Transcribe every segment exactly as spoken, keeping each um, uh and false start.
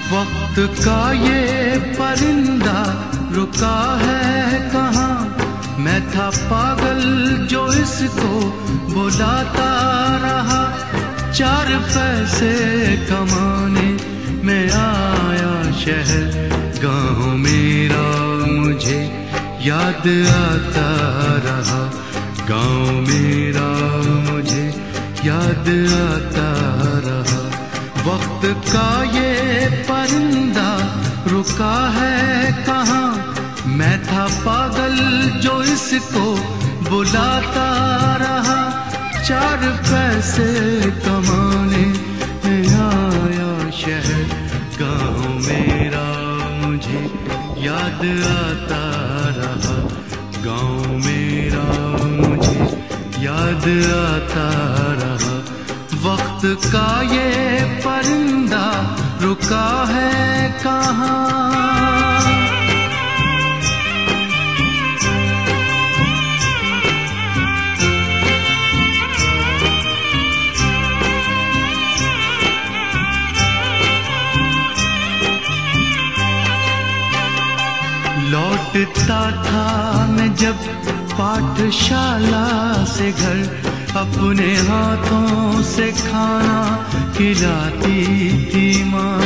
वक्त का ये परिंदा रुका है कहाँ, मैं था पागल जो इसको बुलाता रहा। चार पैसे कमाने में आया शहर, गाँव मेरा मुझे याद आता रहा। गाँव मेरा मुझे याद आता रहा। वक्त का ये परिंदा रुका है कहाँ, मैं था पागल जो इसको बुलाता रहा। चार पैसे कमाने में आया शहर, गाँव मेरा मुझे याद आता रहा। गाँव मेरा मुझे याद आता रहा। वक्त का ये परिंदा रुका है कहाँ। लौटता था मैं जब पाठशाला से घर, अपने हाथों से खाना खिलाती थी माँ।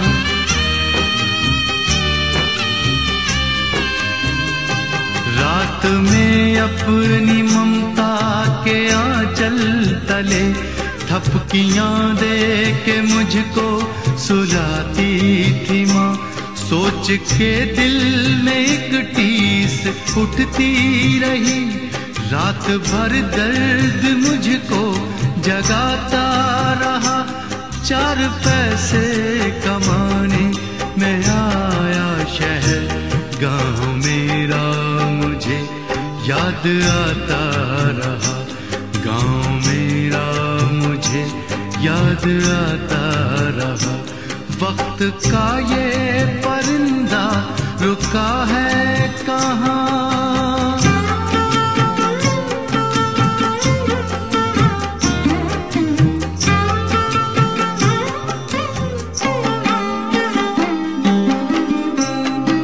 रात में अपनी ममता के आंचल तले थपकियां दे के मुझको सुलाती थी माँ। सोच के दिल में एक टीस उठती रही, रात भर दर्द मुझको जगाता रहा। चार पैसे कमाने में आया शहर, गाँव मेरा मुझे याद आता रहा। गाँव मेरा मुझे याद आता रहा। वक्त का ये परिंदा रुका है कहाँ।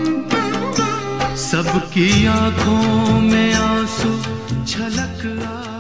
सबकी आंखों में आंसू छलक आ